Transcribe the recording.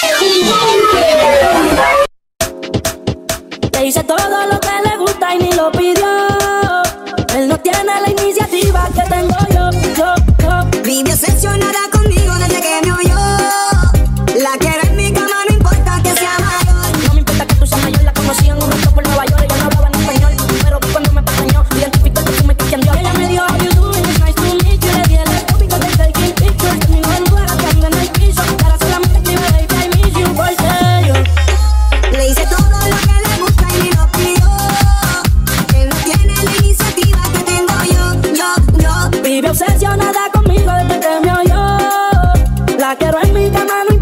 Le hice todo lo que le gusta y ni lo pidió. Él no tiene la iniciativa que tengo yo. Vive obsesionada conmigo desde que me oyó. La quiero en mi cama, no importa que sea mayor. No me importa que tú seas mayor, la conocí en un resto por Nueva York. Ella no hablaba en español, pero cuando me pestañó, identificó el perfume que cambió. Ella me dijo, how you doing, it's nice to meet you. Le dije, let's go because they're taking pictures. Conmigo en lugar, que anda en el piso. Ahora solamente escribe, baby, I miss you, por serio. Le hice todo lo que le gusta y ni lo pidió. Él no tiene la iniciativa que tengo yo. Vive obsesionada conmigo desde que me oyó. La quiero en mi cama, no